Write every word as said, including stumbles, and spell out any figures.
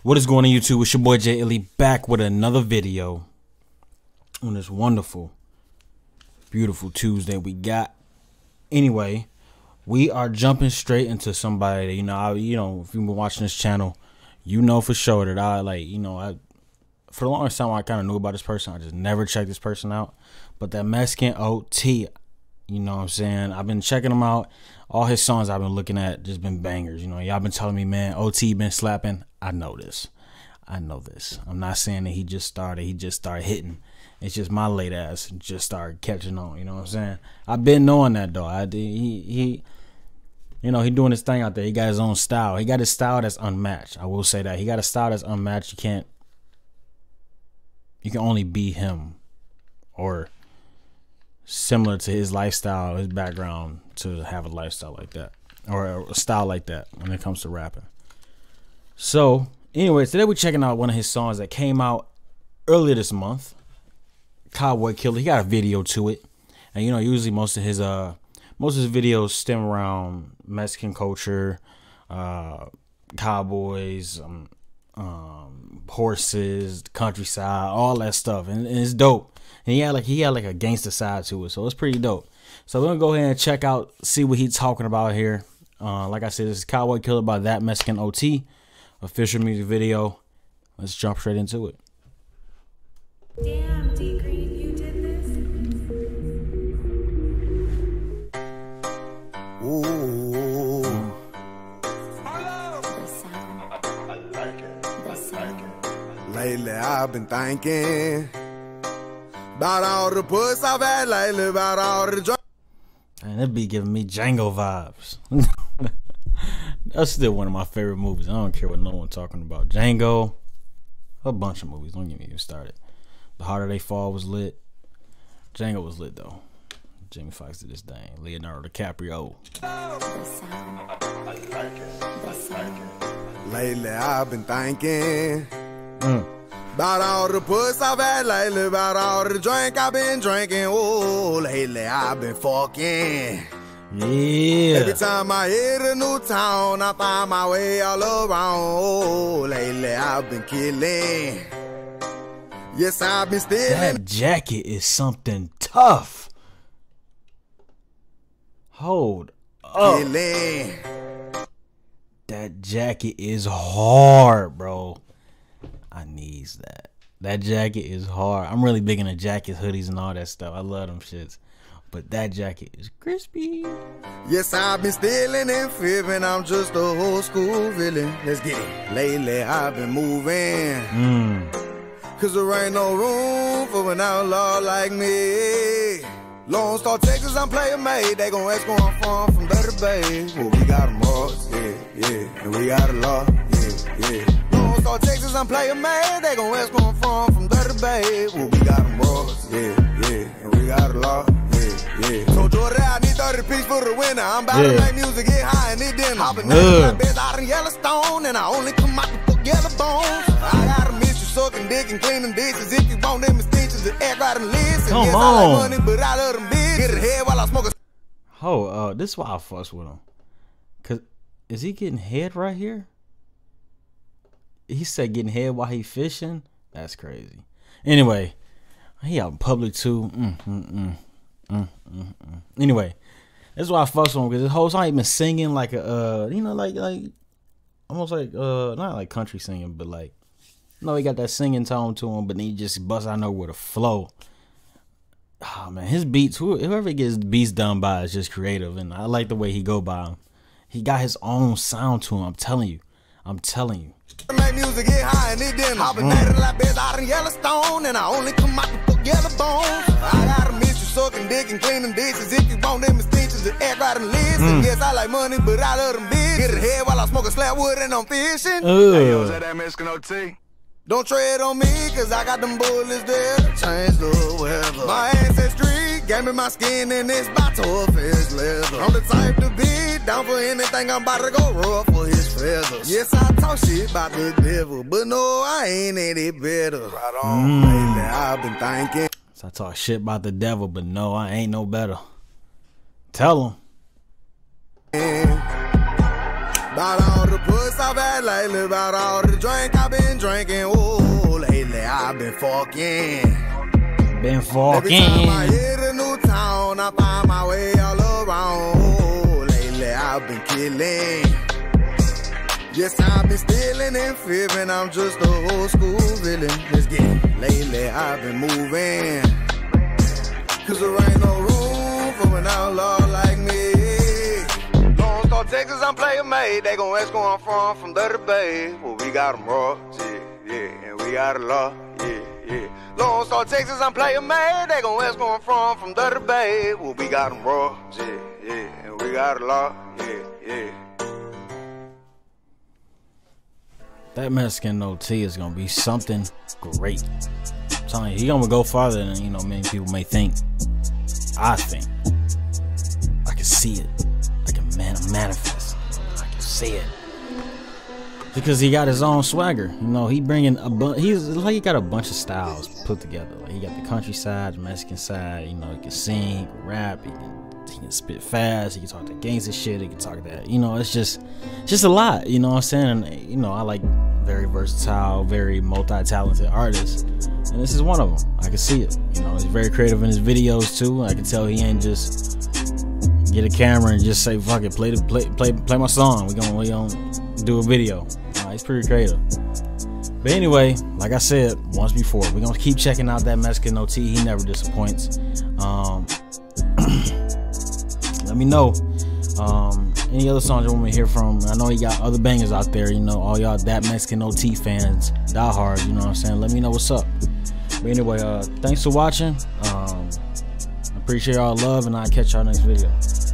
What is going on YouTube? It's your boy J Illy back with another video on this wonderful, beautiful Tuesday we got. Anyway, we are jumping straight into somebody that, you know, I, you know, if you've been watching this channel, you know for sure that I like, you know, I for the longest time I kind of knew about this person. I just never checked this person out. But that Mexican O T, you know what I'm saying? I've been checking him out. All his songs I've been looking at just been bangers. You know, y'all been telling me, man, O T been slapping. I know this. I know this. I'm not saying that he just started. He just started hitting. It's just my late ass just started catching on. You know what I'm saying? I've been knowing that though. I he he, you know, he doing his thing out there. He got his own style. He got his style that's unmatched. I will say that he got a style that's unmatched. You can't. You can only be him, or similar to his lifestyle, his background, to have a lifestyle like that, or a style like that when it comes to rapping. So, anyways, today we're checking out one of his songs that came out earlier this month. Cowboy Killer. He got a video to it, and you know, usually most of his uh most of his videos stem around Mexican culture, uh, cowboys, um, um, horses, countryside, all that stuff, and, and it's dope. And he had like he had like a gangster side to it, so it's pretty dope. So we're gonna go ahead and check out, see what he's talking about here. Uh, like I said, this is Cowboy Killer by That Mexican O T, official music video. Let's jump straight into it. Damn, D Green, you did this. Ooh. The sound. I like it. The sound. Lately I've been thinking about all the puss I've had lately, about all the drunk. And that be giving me Django vibes. That's still one of my favorite movies. I don't care what no one's talking about. Django, a bunch of movies. Don't get me even started. The Harder They Fall was lit. Django was lit though. Jamie Foxx did this thing. Leonardo DiCaprio. The sound. I like it. The sound. Lately I've been thinking Mm. about all the puss I've had lately, about all the drink I've been drinking. Oh, lately I've been fucking. Yeah. Every time I hit a new town, I find my way all around. Oh, lately I've been killing. Yes, I've been stealing. That jacket is something tough. Hold up. Killing. That jacket is hard, bro. I needs that. That jacket is hard. I'm really big into jackets, hoodies, and all that stuff. I love them shits. But that jacket is crispy. Yes, I've been stealing and fibbing. I'm just a old school villain. Let's get it. Lately I've been moving. Mm. Cause there ain't no room for an outlaw like me. Lone Star, Texas, I'm player made. They gon' ask where I'm from, from Dirty Bay. Well, we got them all, yeah, yeah. And we got a law, yeah, yeah. Lone Star, Texas, I'm player made. They gon' ask where I'm from, from Dirty Bay. Well, we got them all, yeah, yeah. And we got a law, yeah, yeah. So Jordan, I need thirty piece for the winner. I'm about Yeah. to make music, get high and eat dinner. Hopping Good. out bed out in Yellowstone, and I only come out to fuck yellow bones. I gotta miss you sucking dick and cleaning dishes. If you want them extensions, to act right and listen. Come Yes, on. I like money, but I love them bitches. Get it head while I smoke a. Oh, uh, this is why I fuss with him. Cause is he getting head right here? He said getting head while he fishing. That's crazy. Anyway, he out in public too. Mm, mm, mm, mm, mm, mm. Anyway, that's why I fuss with him, because this whole song he been singing like a, uh, you know, like like almost like uh, not like country singing, but like, you know, he got that singing tone to him, but then he just bust out know with a flow. Oh man, his beats, whoever gets beats done by is just creative, and I like the way he go by him. He got his own sound to him. I'm telling you, I'm telling you. Make music, get high and eat dinner. Hopping Mm. out like beds out in Yellowstone, and I only come out to fuck yellow bones. I gotta miss you sucking dick and cleaning dishes. If you want them extensions, to act right and listen. Mm. Yes, I like money, but I love them bitches. Get it head while I smoke a slab wood and I'm fishing. Ugh. that Mexican O T? Don't tread on me, cause I got them bullets there to change the weather. My ancestry gave me my skin and it's by tough as leather. I'm the type to be down for anything, I'm about to go rough for his feathers. Yes, I talk shit about the devil, but no, I ain't any better. Right on, Mm. lately I've been thinking. So I talk shit about the devil, but no, I ain't no better. Tell him. About all the puss I've had lately, about all the drink I've been drinking. Ooh, lately I've been fucking. Been Every time I fucking. hit a new town, I find my way all around. Ooh, lately I've been killing. Yes, I've been stealing and fibbing. I'm just a old school villain. Let's get it. Lately I've been moving. Cause there ain't no room for an outlaw like me. Lone Star, Texas, I'm player made. They gon' ask where I'm from, from Dirty Bay. Well, we got them raw, yeah, yeah. And we got a law, yeah, yeah. Lone Star, Texas, I'm player made. They gon' ask where I'm from, from Dirty Bay. Well, we got them raw, yeah, yeah. And we got a law, yeah, yeah. That Mexican O T is gonna be something great. I'm telling you, he gonna go farther than, you know, many people may think. I think. I can see it. I can man manifest. I can see it. Because he got his own swagger. You know, he bringing a bunch. He's like he got a bunch of styles put together. Like he got the country side, the Mexican side. You know, he can sing, he can rap, he can. He can spit fast, he can talk that gangster shit, he can talk that, you know, it's just it's just a lot, you know what I'm saying? And, you know, I like very versatile, very multi-talented artists, and this is one of them. I can see it, you know, he's very creative in his videos too. I can tell he ain't just get a camera and just say, fuck it, play the play play play my song, we gonna we gonna do a video. Nah, he's pretty creative. But anyway, like I said once before, we're gonna keep checking out that Mexican O T. He never disappoints. um Let me know um, any other songs you want me to hear from. I know he got other bangers out there. You know, all y'all that Mexican O T fans, die hard. You know what I'm saying? Let me know what's up. But anyway, uh, thanks for watching. Um, I appreciate y'all love, and I'll catch y'all next video.